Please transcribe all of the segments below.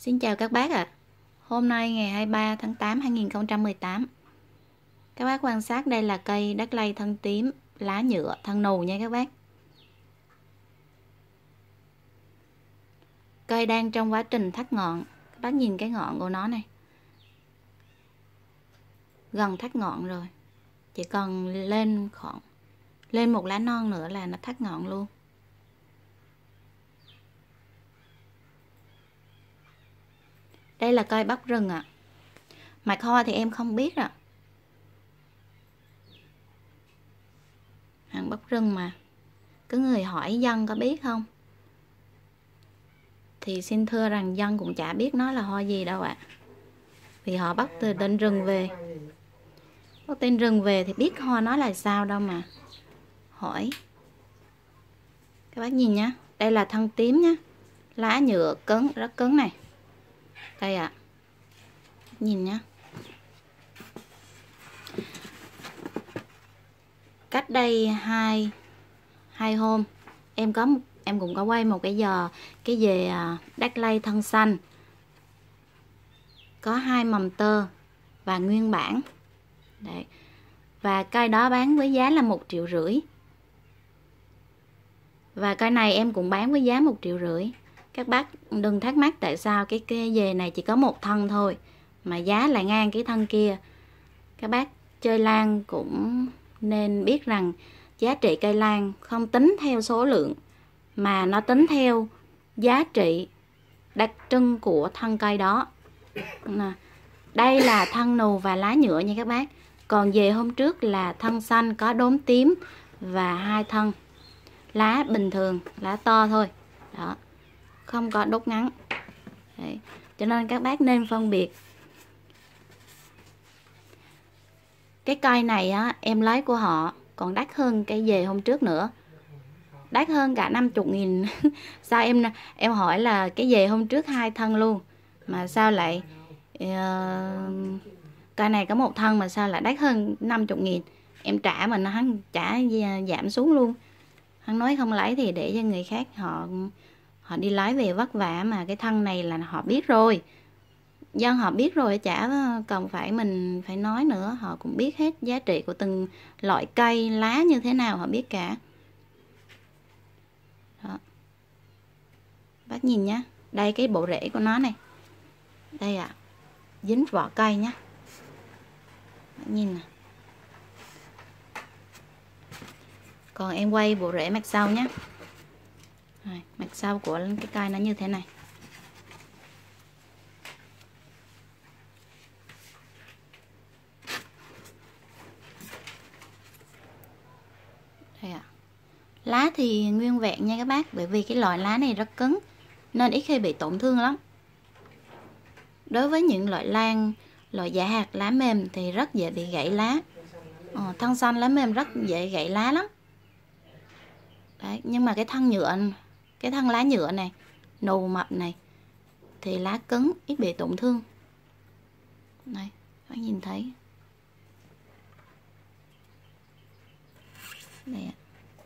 Xin chào các bác ạ. Hôm nay ngày 23 tháng 8 2018. Các bác quan sát đây là cây đắc lay thân tím, lá nhựa, thân nù nha các bác. Cây đang trong quá trình thắt ngọn. Các bác nhìn cái ngọn của nó này. Gần thắt ngọn rồi. Chỉ cần lên một lá non nữa là nó thắt ngọn luôn. Đây là cây bắp rừng ạ. Mạch hoa thì em không biết ạ. Hàng bắp rừng mà. Có người hỏi dân có biết không? Thì xin thưa rằng dân cũng chả biết nó là hoa gì đâu ạ. Vì họ bắt từ tên rừng về. Bắt tên rừng về thì biết hoa nó là sao đâu mà hỏi. Các bác nhìn nhá. Đây là thân tím nhá. Lá nhựa cứng, rất cứng này. Đây ạ. Nhìn nhá. Cách đây hai hôm em cũng có quay một cái về đắc lay thân xanh. Có 2 mầm tơ và nguyên bản. Đấy. Và cây đó bán với giá là 1,5 triệu. Và cây này em cũng bán với giá 1,5 triệu. Các bác đừng thắc mắc tại sao cái về này chỉ có một thân thôi mà giá lại ngang cái thân kia. Các bác chơi lan cũng nên biết rằng giá trị cây lan không tính theo số lượng mà nó tính theo giá trị đặc trưng của thân cây đó. Đây là thân nù và lá nhựa nha các bác. Còn về hôm trước là thân xanh có đốm tím và 2 thân. Lá bình thường, lá to thôi. Đó. Không có đốt ngắn. Đấy. Cho nên các bác nên phân biệt. Cái cây này á, em lấy của họ còn đắt hơn cái về hôm trước nữa. Đắt hơn cả 50.000. Sao em hỏi là cái về hôm trước 2 thân luôn mà sao lại cây này có 1 thân mà sao lại đắt hơn 50.000. Em trả mà hắn trả giảm xuống luôn. Hắn nói không lấy thì để cho người khác họ đi lái về vất vả, mà cái thân này là họ biết rồi. Dân họ biết rồi, chả cần phải mình phải nói nữa. Họ cũng biết hết giá trị của từng loại cây, lá như thế nào họ biết cả. Đó. Bác nhìn nhá. Đây cái bộ rễ của nó này. Đây ạ. Dính vỏ cây nhá. Bác nhìn nè. Còn em quay bộ rễ mặt sau nhé. Mặt sau của cái cây nó như thế này. Đây ạ. Lá thì nguyên vẹn nha các bác. Bởi vì cái loại lá này rất cứng nên ít khi bị tổn thương lắm. Đối với những loại lan, loại giả hạt lá mềm thì rất dễ bị gãy lá. Thân xanh lá mềm rất dễ gãy lá lắm. Đấy, nhưng mà cái thân lá nhựa này, nù mập này thì lá cứng, ít bị tổn thương. Này, các bạn nhìn thấy. Đây ạ.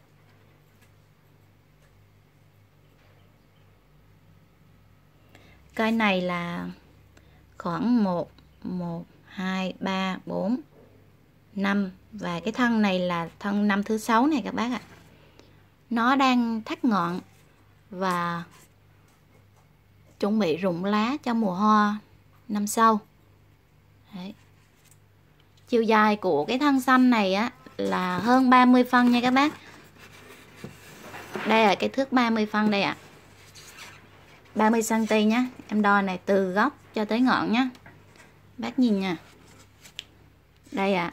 Cây này là khoảng 1, 2, 3, 4, 5 và cái thân này là thân năm thứ 6 này các bác ạ. Nó đang thắt ngọn và chuẩn bị rụng lá cho mùa hoa năm sau. Đấy. Chiều dài của cái thân xanh này á là hơn 30 phân nha các bác. Đây là cái thước 30 phân đây ạ. 30 cm nhé. Em đo này từ gốc cho tới ngọn nhé. Bác nhìn nha. Đây ạ.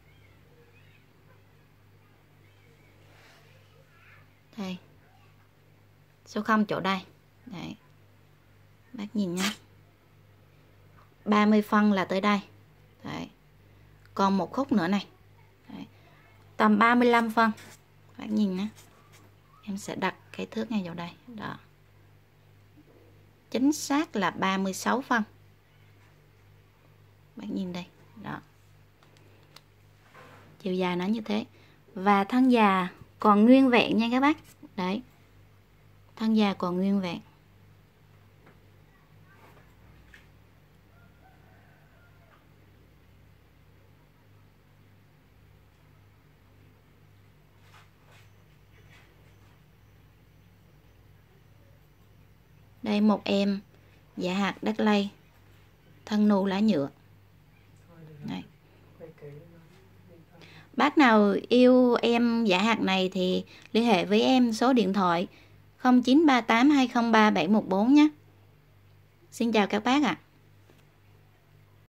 Đây. Số 0 chỗ đây. Đấy. Bác nhìn nhé. 30 phân là tới đây. Đấy. Còn một khúc nữa này. Đấy. Tầm 35 phân. Bác nhìn nhé. Em sẽ đặt cái thước ngay vào đây. Đó. Chính xác là 36 phân. Bác nhìn đây. Đó. Chiều dài nó như thế. Và thân già còn nguyên vẹn nha các bác. Đấy. Thân già còn nguyên vẹn. Đây một em giả hạt Đắc Lây, thân nụ lá nhựa. Đây. Bác nào yêu em giả hạt này thì liên hệ với em số điện thoại 0938 203 714 nhé. Xin chào các bác ạ.